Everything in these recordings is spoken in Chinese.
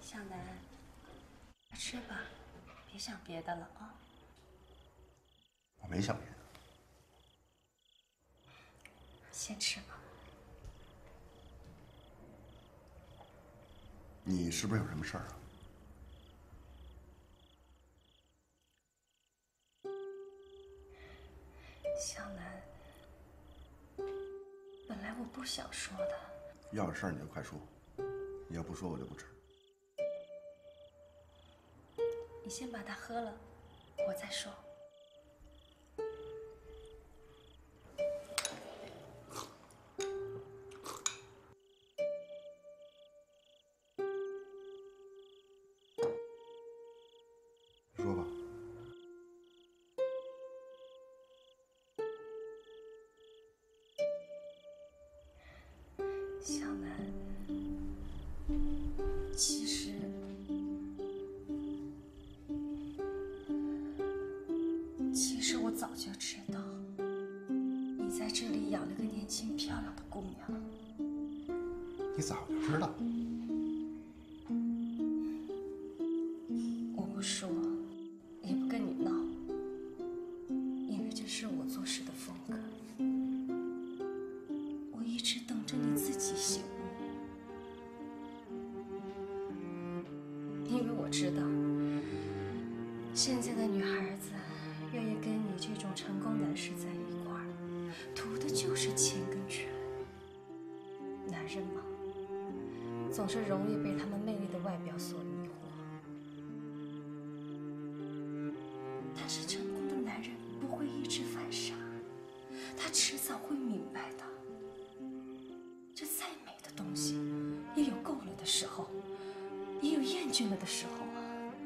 向南，吃吧，别想别的了啊。 我没想别的。 先吃吧。 你是不是有什么事儿啊？ 向南，本来我不想说的。 要有事儿你就快说，你要不说我就不吃。 你先把它喝了，我再说。 说吧。 向南，其实我早就知道，你在这里养了个年轻漂亮的姑娘。 你早就知道？ 我不说，也不跟你闹，因为这是我做事的风格。我一直等着你自己醒悟，因为我知道，现在的女孩子愿意跟你这种成功男士在一块儿，图的就是钱跟权。男人嘛，总是容易被他们魅力的外表所迷惑。但是成功的男人不会一直犯傻，他迟早会明白的。这再美的东西，也有够了的时候，也有厌倦了的时候啊。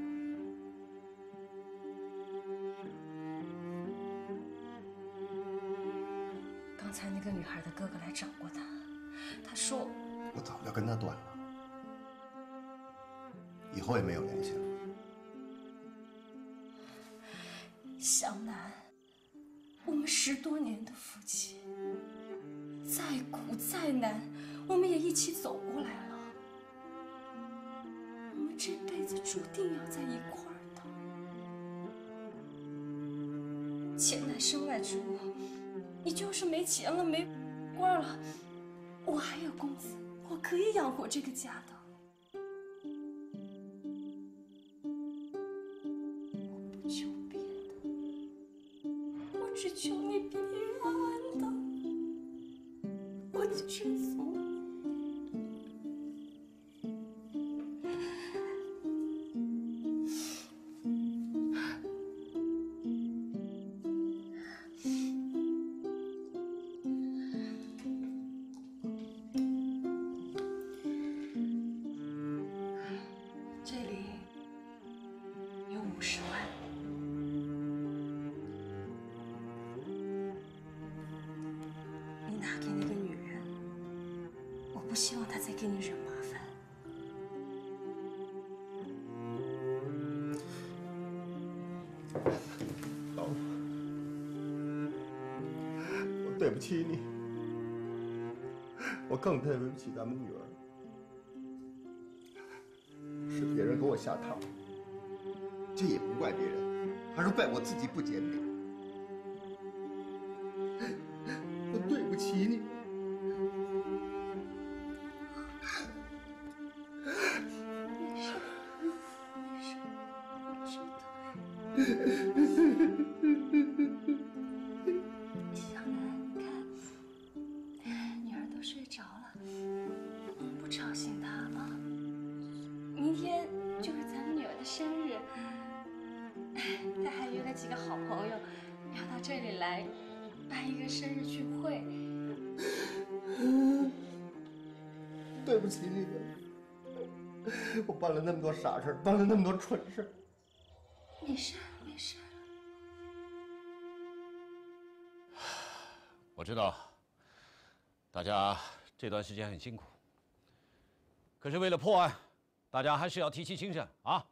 刚才那个女孩的哥哥来找过他，他说我早就跟他断了，以后也没有联系了。 向南，我们10多年的夫妻，再苦再难，我们也一起走过来了。我们这辈子注定要在一块儿的。钱难身外之物，你就是没钱了，没官了，我还有工资，我可以养活这个家的。我不求别的，我只求你平平安安的，我就是从。这里有50万，你拿给那个女人，我不希望她再给你惹麻烦。 老婆，我对不起你，我更对不起咱们女儿。是别人给我下套，这也不怪别人，还是怪我自己不检点。我对不起你。 没事，没事，我知道。向南，你看，女儿都睡着了，我们不吵醒她啊。明天就是咱们女儿的生日，她还约了几个好朋友，要到这里来办一个生日聚会。 对不起你们，我办了那么多傻事，办了那么多蠢事。 没事，没事。 我知道，大家这段时间很辛苦，可是为了破案，大家还是要提起精神啊！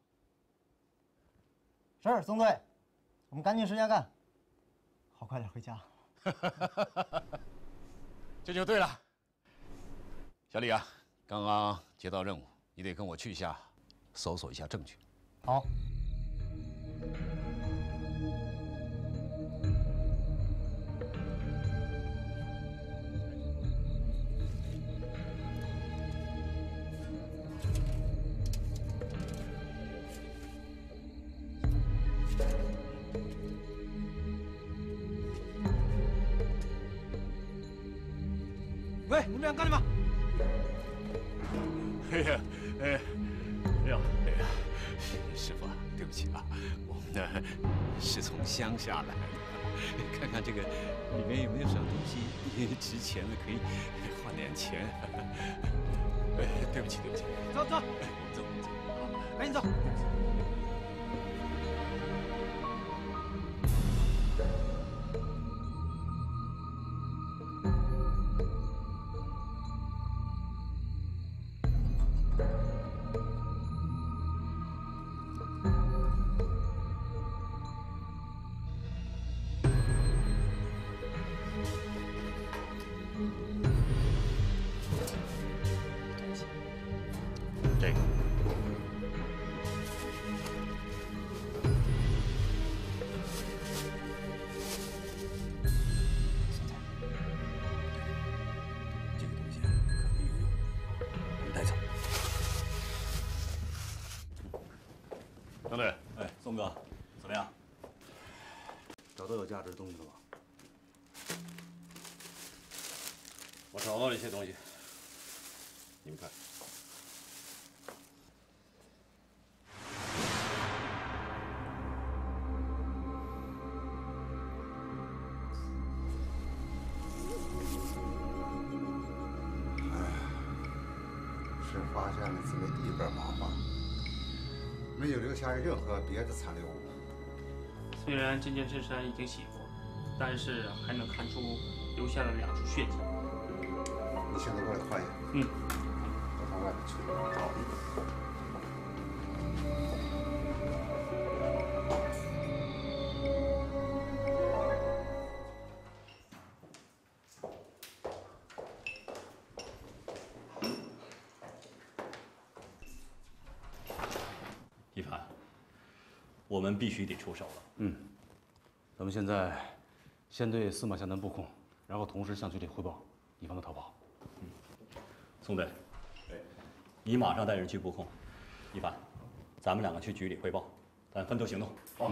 是，宋队，我们赶紧时间干，好快点回家。 这就对了，小李啊，刚刚接到任务，你得跟我去一下搜索一下证据。 好。 喂，你们俩干什么？哎呀，哎呀，师傅，对不起啊，我们呢是从乡下来的，看看这个里面有没有什么东西值钱的，可以换点钱。对不起，对不起。走走，我们走，赶紧走。这个。这个东西可能有用，你带走。张队， 哎，宋哥，怎么样？找到有价值的东西了吗？ 我找到了一些东西，你们看。 是发现了这么一本麻花，没有留下任何别的残留物。 虽然这件衬衫已经洗过，但是还能看出留下了2处血迹。 你现在过来看一眼。 嗯。 我到外面去。好。 一凡，我们必须得出手了。 咱们现在先对司马向南布控，然后同时向局里汇报，以防他逃跑。 宋队，你马上带人去布控。一凡，咱们2个去局里汇报，咱分头行动。好。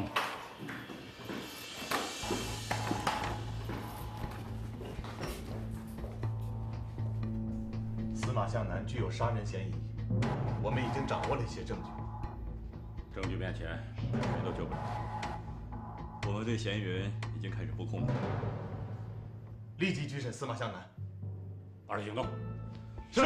司马向南具有杀人嫌疑，我们已经掌握了一些证据。 证据面前，谁都救不了。我们对嫌疑人已经开始布控了。 立即拘审司马向南。 二队行动。 是。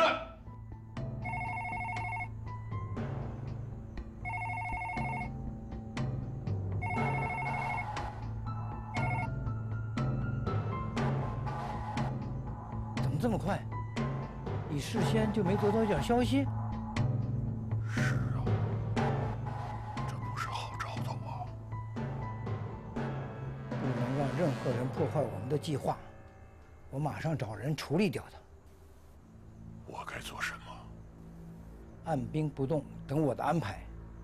怎么这么快？你事先就没得到一点消息？ 是啊，这不是好兆头吗？ 不能让任何人破坏我们的计划，我马上找人处理掉他。 我该做什么？ 按兵不动，等我的安排。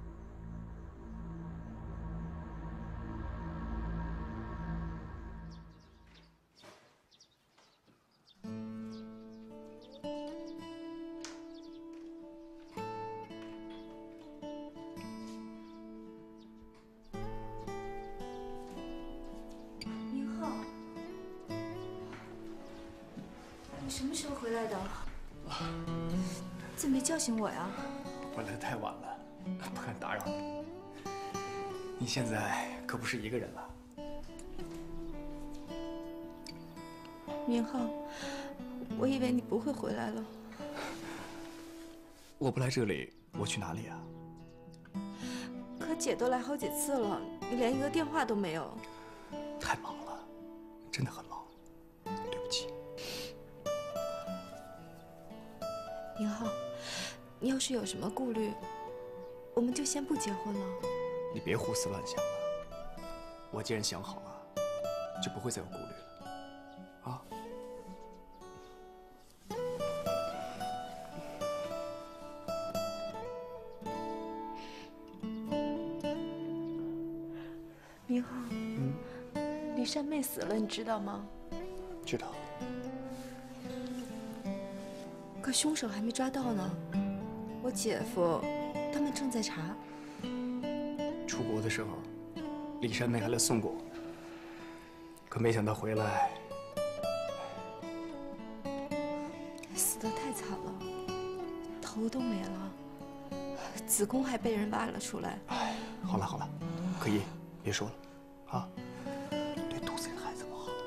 宁浩，你什么时候回来的？怎么没叫醒我呀？ 回来的太晚了，不敢打扰你。你现在可不是一个人了。 宁浩，我以为你不会回来了。 我不来这里，我去哪里啊？ 可姐都来好几次了，你连一个电话都没有。 太忙了，真的很忙，对不起。 宁浩，你要是有什么顾虑，我们就先不结婚了。 你别胡思乱想了，我既然想好了，就不会再有顾虑了。啊？ 山妹死了，你知道吗？ 知道。 可凶手还没抓到呢，我姐夫他们正在查。 出国的时候，李山妹还来送过我，可没想到回来死得太惨了，头都没了，子宫还被人挖了出来。 哎，好了好了，可依，别说了，啊，对肚子里的孩子不好。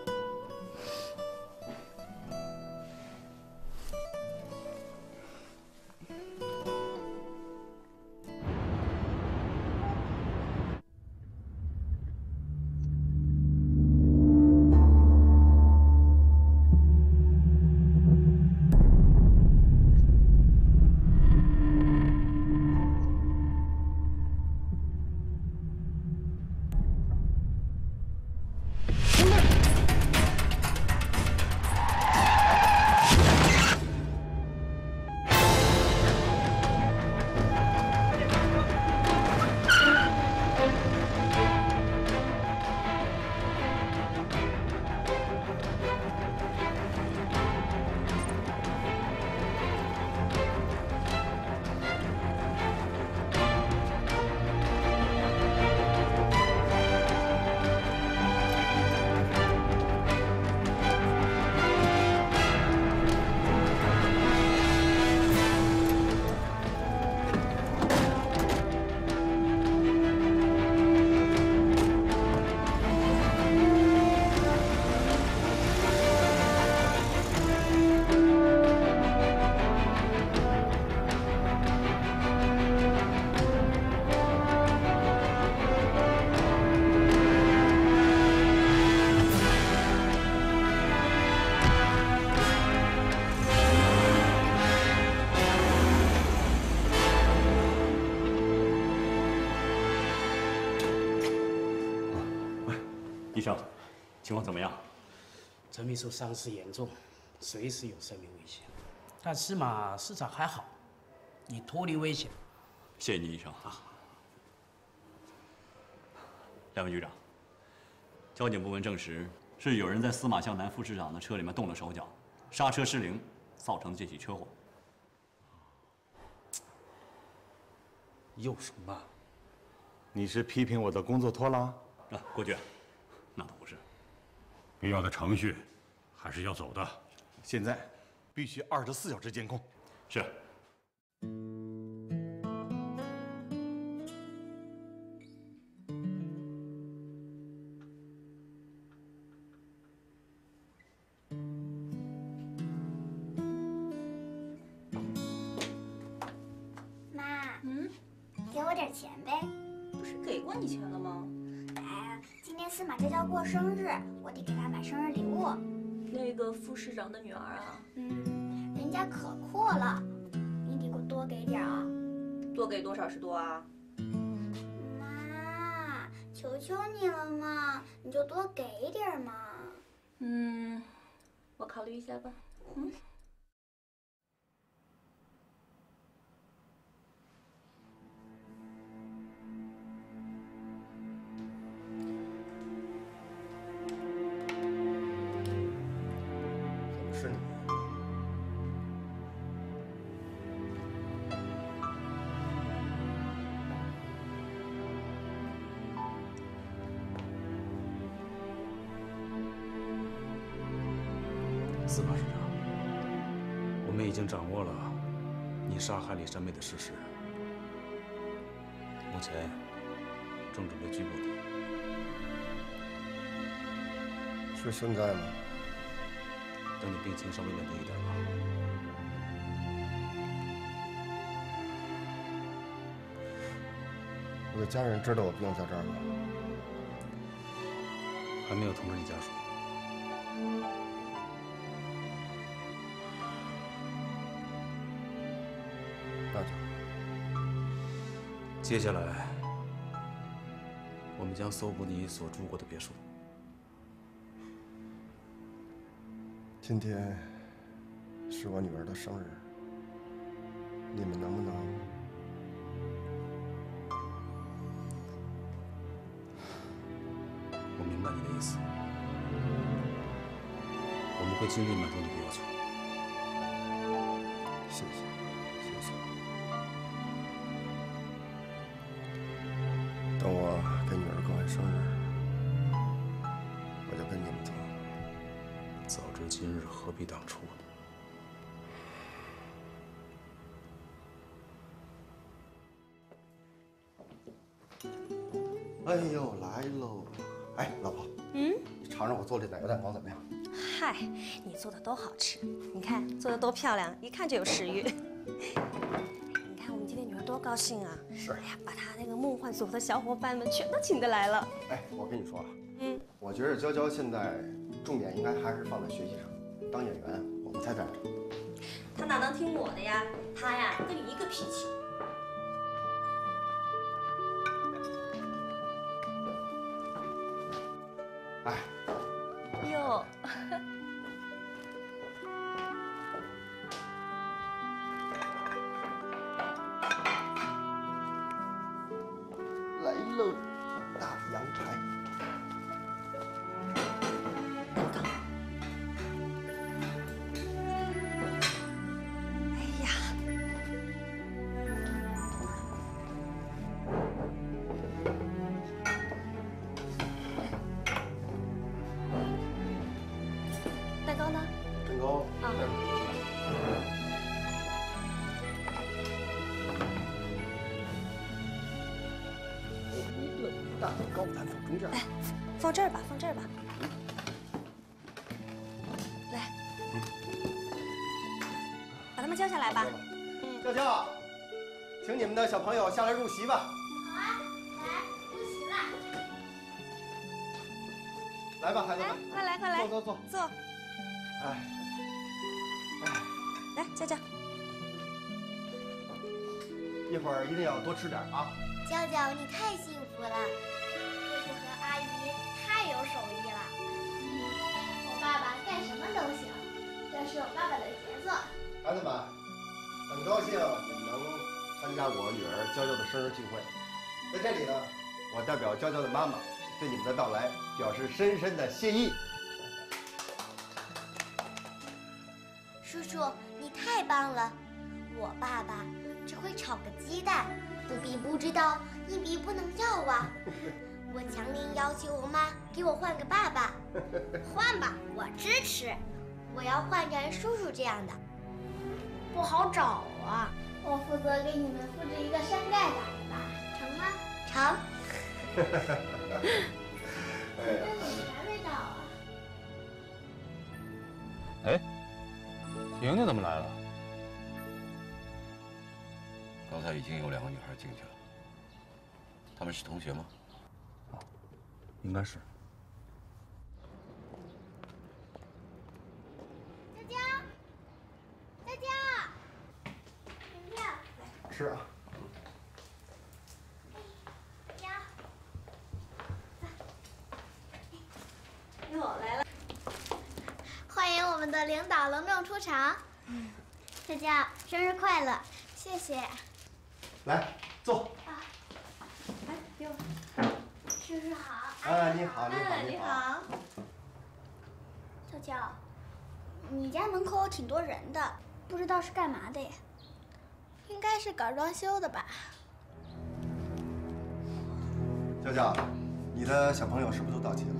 医生，情况怎么样？ 陈秘书伤势严重，随时有生命危险。但司马市长还好，已脱离危险。 谢谢你，医生。两位局长，交警部门证实是有人在司马向南副市长的车里面动了手脚，刹车失灵，造成的这起车祸。 有什么？你是批评我的工作拖拉？ 啊，郭局，那倒不是。 必要的程序还是要走的。 现在必须24小时监控。 是。 妈，给我点钱呗。 不是给过你钱了吗？ 哎，今天司马佳佳过生日，我得给她买生日礼物。 那个副市长的女儿啊， 人家可阔了，你得给我多给点啊。 多给多少是多啊？ 妈，求求你了嘛，你就多给点嘛。 我考虑一下吧。 是你。 司马市长，我们已经掌握了你杀害李山妹的事实，目前正准备拘捕你。 是现在吗？ 等你病情稍微稳定一点吧。 我的家人知道我病在这儿吗？ 还没有通知你家属。 那就。 接下来，我们将搜捕你所住过的别墅。 今天是我女儿的生日，你们能不能？ 我明白你的意思。 会尽力满足你的要求。 谢谢，谢谢。等我给女儿过完生日，我就跟你们走。 早知今日，何必当初呢？ 哎呦，来喽！哎，老婆，你尝尝我做的奶油蛋糕怎么样？ 嗨，你做的都好吃，你看做的多漂亮，一看就有食欲。你看我们今天女儿多高兴啊！ 是。 哎呀，把她那个梦幻组的小伙伴们全都请得来了。 哎，我跟你说啊，我觉得娇娇现在重点应该还是放在学习上，当演员我不太赞成。 她哪能听我的呀？她呀跟你一个脾气。 哎， 哟， 来喽，大羊排。 哎呀，蛋糕呢？ 蛋糕啊。一个蛋糕咱放中间。 哎，放这儿吧，放这儿吧。来，把他们叫下来吧。 娇娇，请你们的小朋友下来入席吧。 好啊，来入席了。 来吧，孩子们， 快来，快来， 坐。 坐。 哎， 来，佳佳， 一会儿一定要多吃点啊。 娇娇，你太幸福了，叔叔和阿姨太有手艺了。我爸爸干什么都行，这是我爸爸的杰作。 孩子们，很高兴你们能参加我女儿娇娇的生日聚会。在这里呢，我代表娇娇的妈妈对你们的到来表示深深的谢意。 叔叔，你太棒了！我爸爸只会炒个鸡蛋，不比不知道，一比不能要啊！我强烈要求我妈给我换个爸爸，换吧，我支持。我要换成叔叔这样的，不好找啊。我负责给你们复制一个山寨版的，成吗？成。这是啥味道啊？ 哎，婷婷怎么来了？ 刚才已经有2个女孩进去了，她们是同学吗？ 应该是。 佳佳，婷婷， 吃啊。 哟，来了。 欢迎我们的领导隆重出场。佳佳，生日快乐！谢谢。 来，坐。 哎呦， 叔叔好。 啊，你好， 你好。 娇娇，你家门口挺多人的，不知道是干嘛的呀？应该是搞装修的吧？ 娇娇，你的小朋友是不是都到齐了？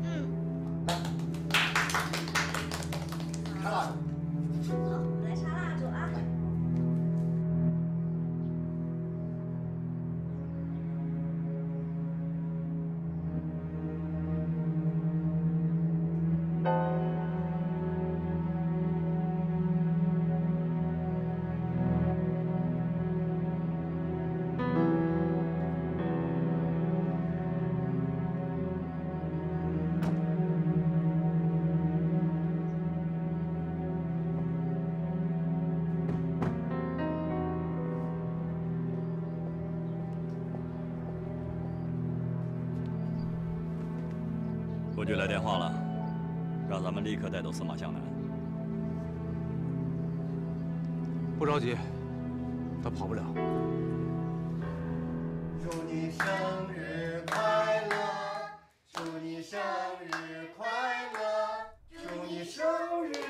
开蜡烛。 好，来插蜡烛啊。 国局来电话了，让咱们立刻带走司马向南。 不着急，他跑不了。 祝你生日快乐，祝你生日快乐，祝你生日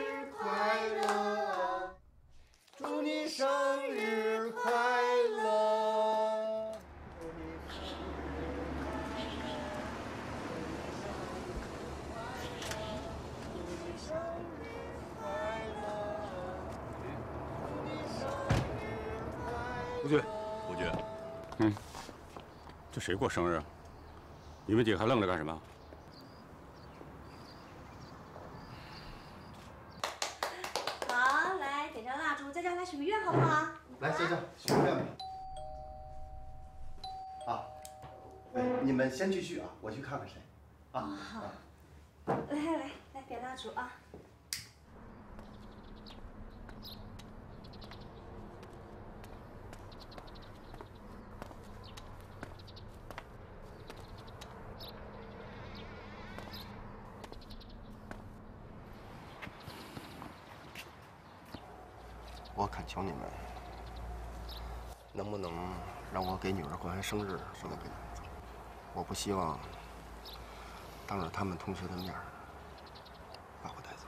吴军， 吴军， 这谁过生日啊？你们几个还愣着干什么？ 好，来点上蜡烛，佳佳来许个愿，好不好？ 来，佳佳许个愿吧。啊，哎，你们先去啊，我去看看谁。啊， 好。来，点蜡烛啊！ 我恳求你们，能不能让我给女儿过完生日，顺便给你们走？我不希望当着他们同学的面把我带走。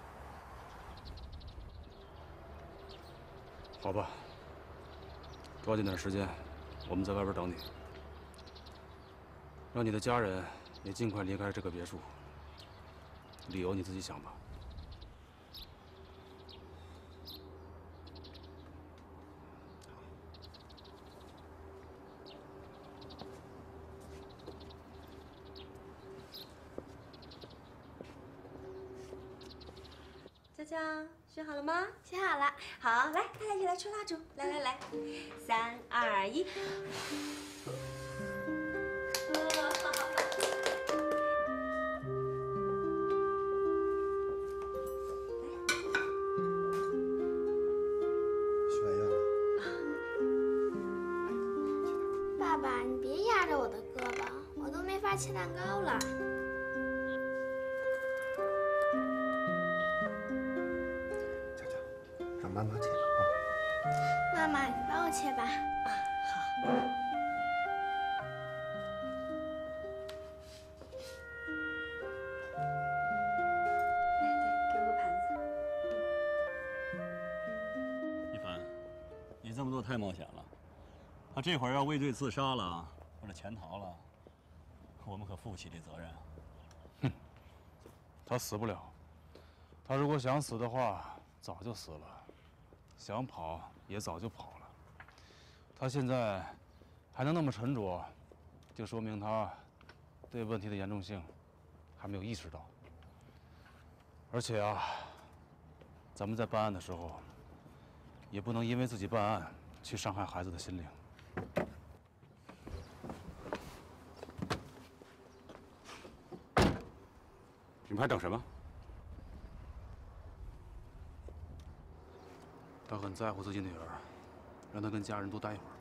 好吧，抓紧点时间，我们在外边等你，让你的家人也尽快离开这个别墅。理由你自己想吧。 佳佳，选好了吗？ 选好了。 好，来，大家一起来吹蜡烛。来，3、2、1。 许完愿了。 爸爸，你别压着我的胳膊，我都没法切蛋糕了。 让妈妈切吧啊！ 妈妈，你帮我切吧。 好。给我个盘子。 一凡，你这么做太冒险了。他这会儿要畏罪自杀了，或者潜逃了，我们可负不起这责任。 哼，他死不了。他如果想死的话，早就死了。想跑也早就跑了。他现在还能那么沉着，就说明他对问题的严重性还没有意识到。而且啊，咱们在办案的时候，也不能因为自己办案去伤害孩子的心灵。你们还等什么？他很在乎自己女儿，让她跟家人多待一会儿吧。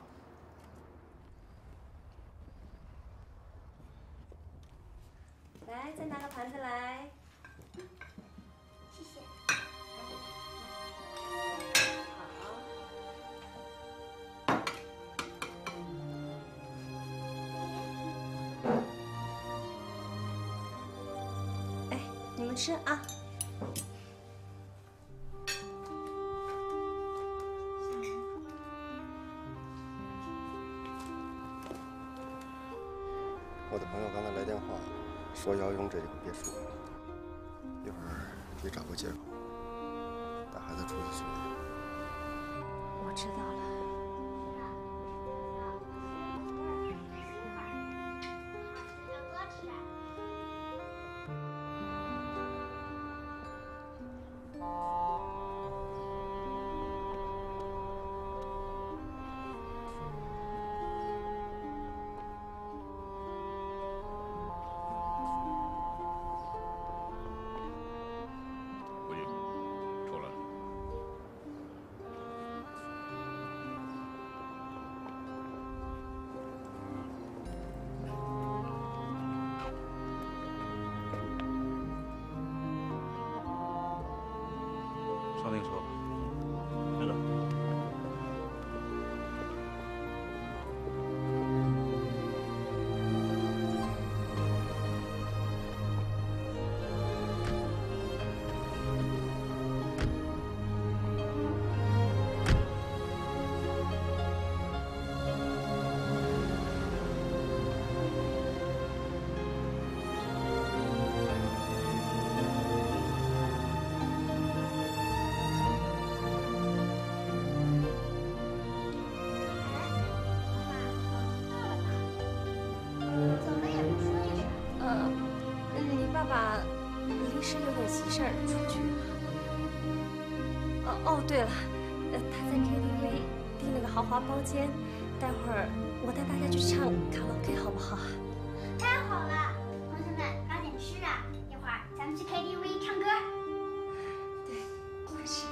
来，再拿个盘子来。 谢谢。 好。哎，你们吃啊。 我的朋友刚才来电话，说要用这个别墅，一会儿你找个借口带孩子出去住。 我知道了。 上那个车吧。 是的。 是有点急事儿出去了。哦，对了，他在 KTV 订了个豪华包间，待会儿我带大家去唱卡拉 OK 好不好？ 太好了，同学们早点吃啊，一会儿咱们去 KTV 唱歌。 对，快吃。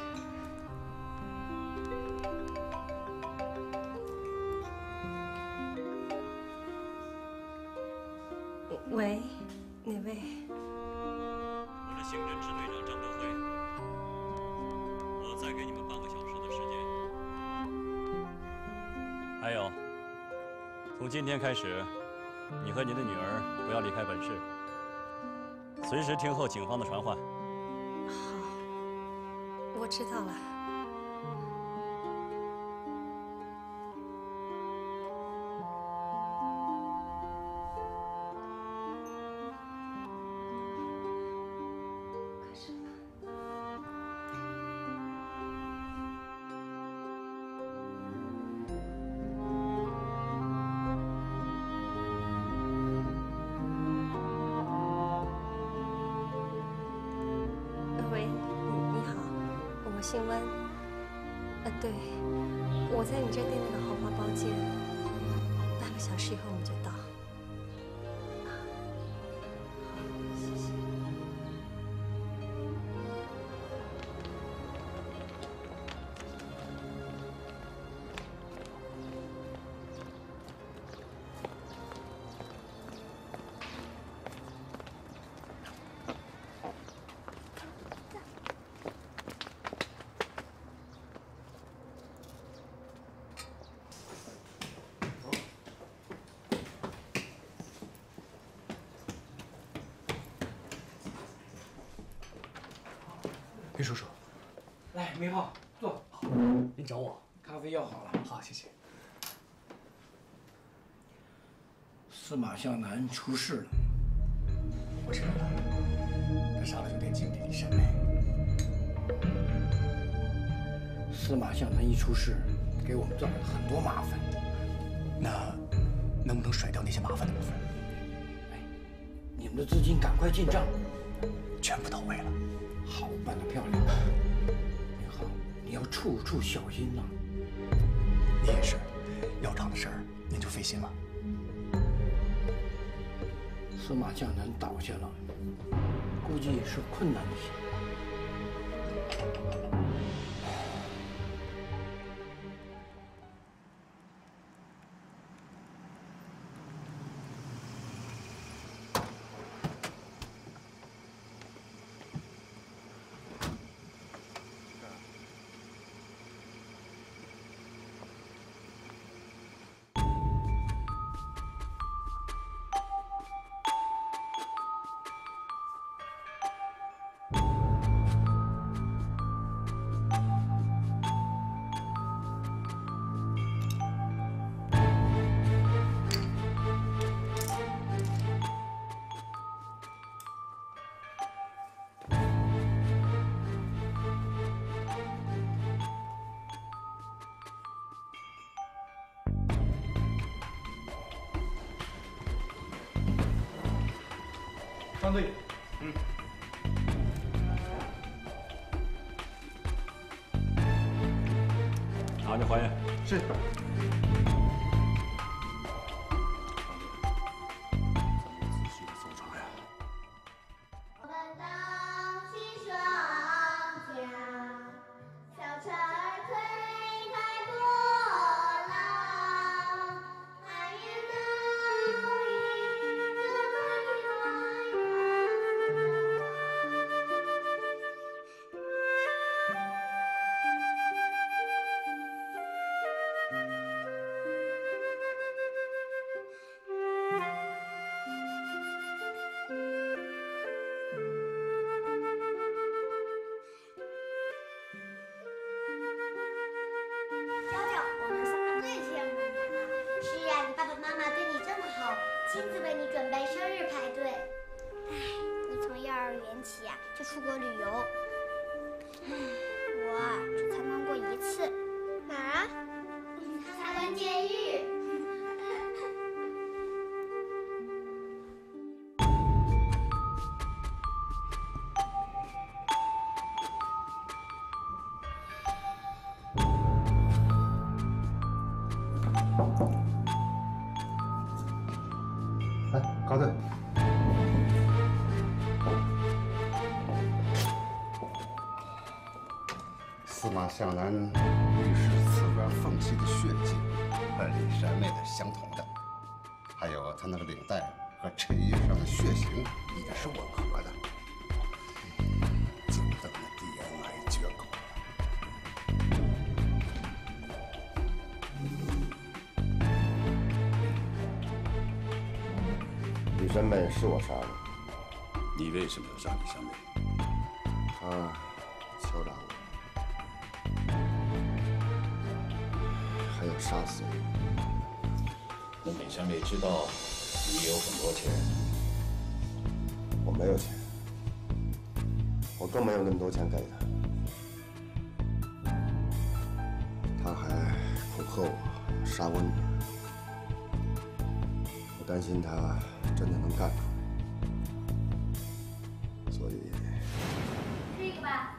喂，哪位？ 我是刑侦支队长张德辉，我再给你们半个小时的时间。还有，从今天开始，你和你的女儿不要离开本市，随时听候警方的传唤。 好，我知道了。喂，你好，我姓温。对，我在你这订了个豪华包间，半个小时以后我们就到。好，谢谢。 裴叔叔， 来，明浩，坐。 您找我？ 咖啡要好了。 好，谢谢。 司马向南出事了。 我知道了，他杀了酒店经理李善美。 司马向南一出事，给我们造了很多麻烦。 那能不能甩掉那些麻烦的部分？ 你们的资金赶快进账， 全部到位了。 好，办得漂亮。明浩，你要处处小心呐。 你也是，药厂的事儿您就费心了。 司马向南倒下了，估计是困难的些。 张队， 拿着还原。 是。 我们荡起双桨，小船儿推开波浪，海面倒映着美娇娇，我们仨最羡慕你了。是呀，你爸爸妈妈对你这么好，亲自为你准备生日派对。唉，你从幼儿园起呀就出国旅游，我啊只参观过一次。哪儿啊？参观监狱。 来，高队。司马向南玉石瓷砖缝隙的血迹和李山妹的相同的，还有她那个领带和衬衣上的血型也是吻合的。就等着 DNA 绝狗了。李山妹是我杀的。 你为什么要杀李山妹？ 她敲打我。 还要杀死我。 李山妹知道你有很多钱， 我没有钱，我更没有那么多钱给他。他还恐吓我杀我女儿，我担心他真的能干出来，所以。 吃一个吧。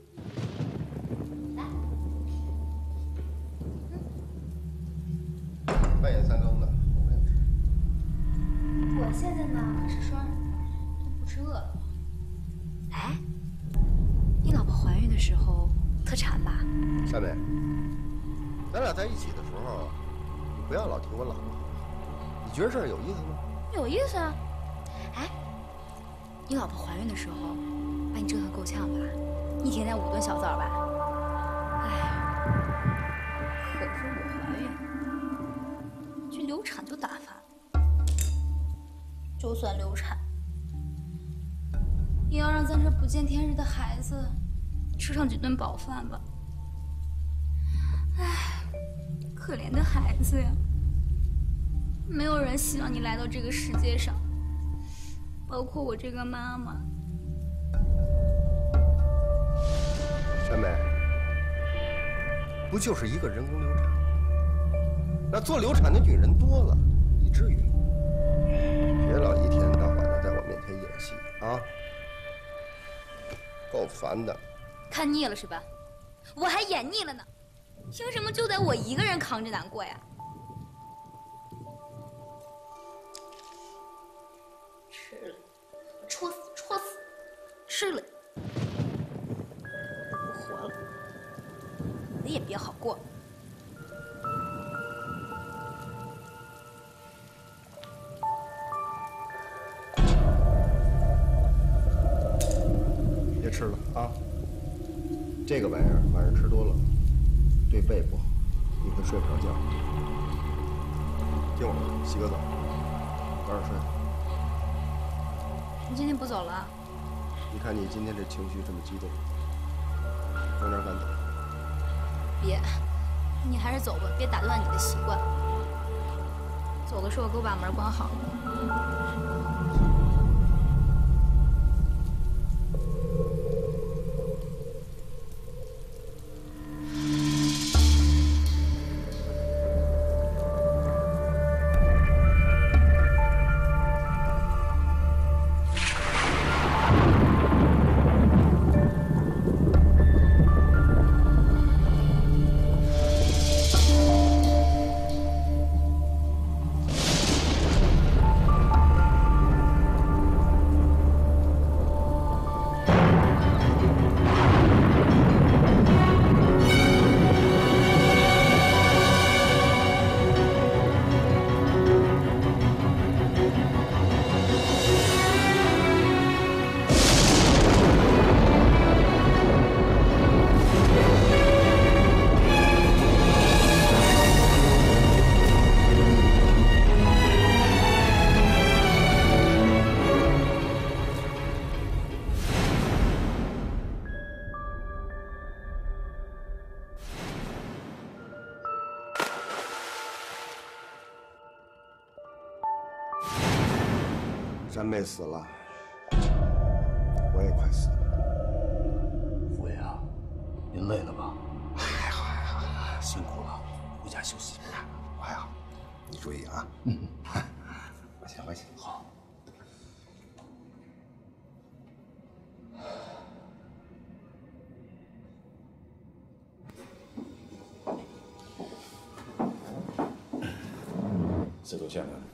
半夜三更的，我不想吃。 我现在呢是说都不吃饿了。哎，你老婆怀孕的时候特馋吧？ 山妹，咱俩在一起的时候，你不要老提我老婆，你觉得这儿有意思吗？ 有意思啊！哎，你老婆怀孕的时候把你折腾够呛吧？一天5顿小枣吧？哎，可是我怀孕。 流产就打发，就算流产，也要让咱这不见天日的孩子吃上几顿饱饭吧。唉，可怜的孩子呀！没有人希望你来到这个世界上，包括我这个妈妈。 山妹，不就是一个人工流产？ 那做流产的女人多了，你至于吗？别老一天到晚的在我面前演戏啊，够烦的。 看腻了是吧？我还演腻了呢，凭什么就得我一个人扛着难过呀？吃了，戳死，戳死！吃了，不活了，死也别好过。 别吃了啊！这个玩意儿晚上吃多了，对背不好，你会睡不着觉。听我的，洗个澡，早点睡。 你今天不走了？ 你看你今天这情绪这么激动，往哪儿赶走？ 别，你还是走吧，别打断你的习惯。走的时候给我把门关好。 山妹死了，我也快死了。 父爷啊，您累了吧？还好，辛苦了，回家休息。 我还好，你注意啊。我先回去。 好。 司徒向南，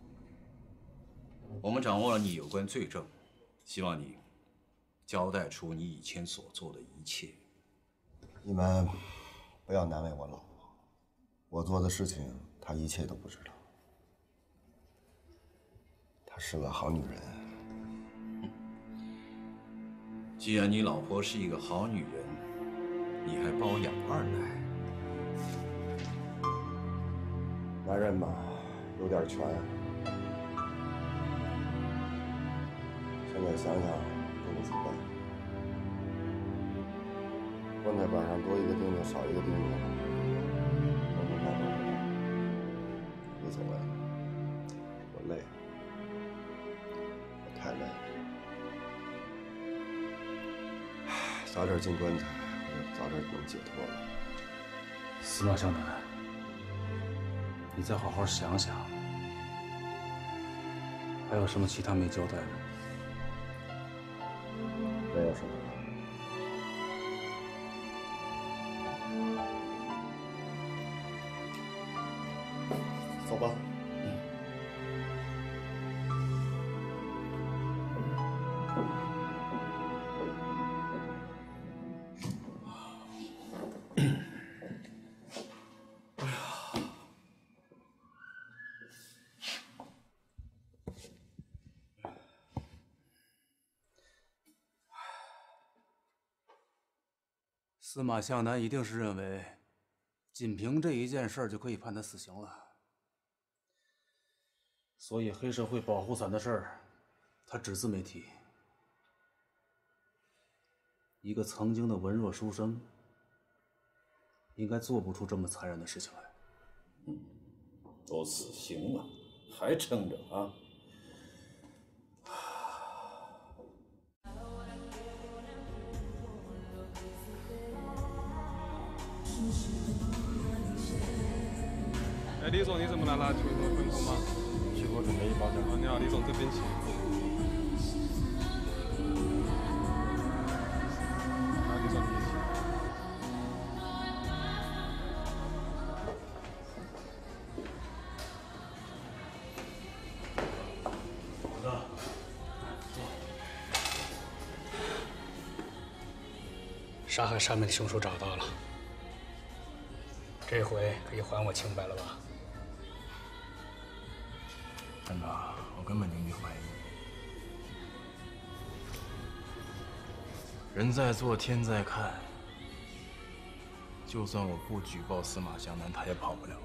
我们掌握了你有关罪证，希望你交代出你以前所做的一切。 你们不要难为我老婆，我做的事情她一切都不知道。她是个好女人。 既然你老婆是一个好女人，你还包养二奶。 男人嘛，有点权。现在想想都无所谓。棺材板上多一个钉子，少一个钉子，我能办到，无所谓。我累了，我太累了。早点进棺材，我就早点能解脱了。 司马向南，你再好好想想，还有什么其他没交代的？ 没有什么。走吧。 司马向南一定是认为，仅凭这一件事就可以判他死刑了，所以黑社会保护伞的事儿，他只字没提。一个曾经的文弱书生，应该做不出这么残忍的事情来。 都死刑了，还撑着啊？ 哎，李总，你怎么来了？有什么吩咐吗？ 去给我准备一包点。 你好，李总，这边请。李总，这边请。 老大，坐。杀害山妹的凶手找到了，这回可以还我清白了吧？ 班长，我根本就没怀疑你。人在做，天在看。就算我不举报司马向南，他也跑不了。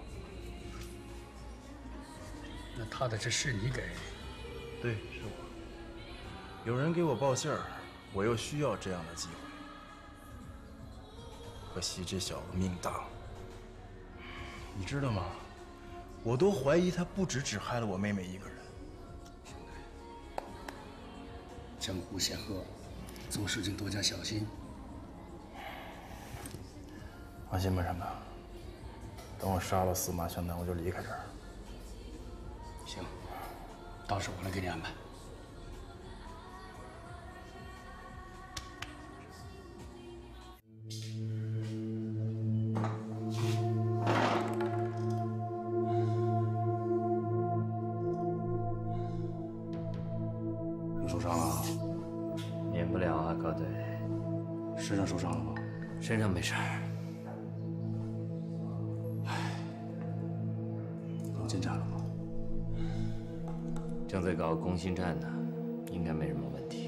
那他的这是你给？ 对，是我。有人给我报信儿，我又需要这样的机会。可惜这小子命大。你知道吗？我都怀疑他不只害了我妹妹一个人。 江湖险恶，做事情多加小心。 放心吧，山哥。等我杀了司马向南，我就离开这儿。 行，到时候我来给你安排。 你受伤了？ 免不了啊，高队。 身上受伤了吗？ 身上没事儿。 能进站了吗？ 正在搞攻心战呢，应该没什么问题。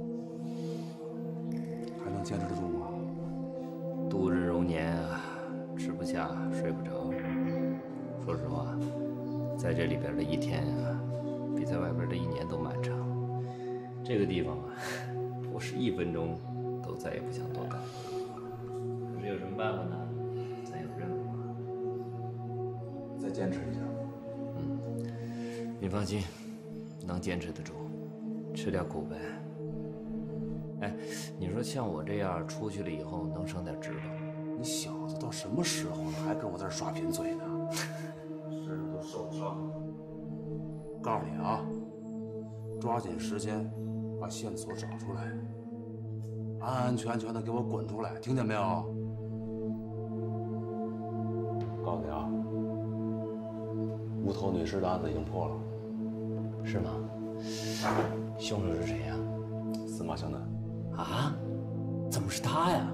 还能坚持得住吗？ 度日如年啊，吃不下，睡不着。说实话，在这里边的一天啊，比在外边的一年都漫长。这个地方啊，我是1分钟都再也不想多干。可是有什么办法呢？咱有任务啊。 再坚持一下。 你放心，能坚持得住，吃点苦呗。哎，你说像我这样出去了以后能省点职吧？ 你小子到什么时候了，还跟我在这耍贫嘴呢？身上都受伤了。告诉你啊，抓紧时间把线索找出来，安安全全的给我滚出来，听见没有？告诉你啊， 无头女尸的案子已经破了， 是吗？凶手是谁呀？ 司马湘南。 啊？怎么是他呀？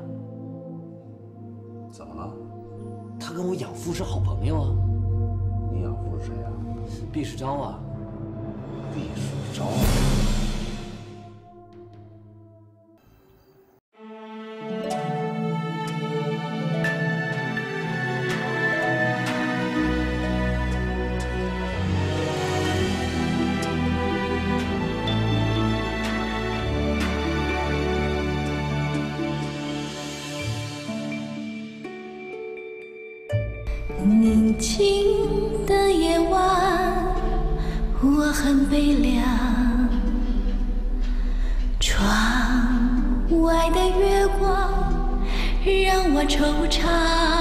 怎么了？ 他跟我养父是好朋友啊。 你养父是谁呀？ 毕世昭啊。 毕世昭。 宁静的夜晚，我很悲凉。窗外的月光让我惆怅。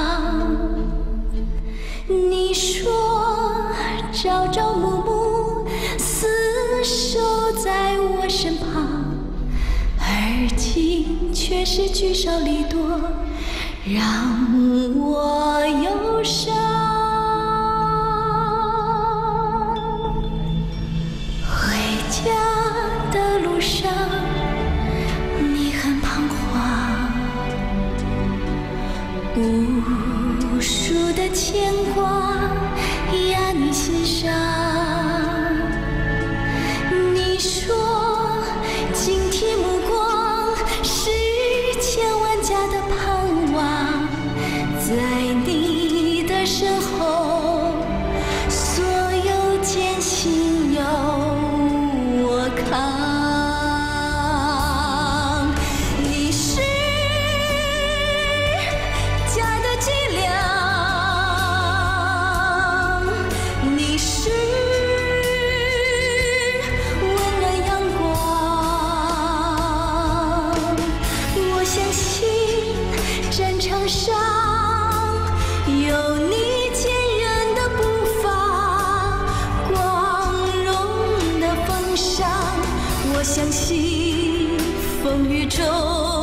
你说朝朝暮暮厮守在我身旁，而今却是聚少离多，让我忧伤。回家的路上，你很彷徨，无数的牵挂压你心上。你说警惕目光是千万家的盼望，在你的身后，所有艰辛由我扛。你是家的脊梁，你是温暖阳光。我相信战场上有你坚韧的步伐，光荣的风尚。我相信风雨中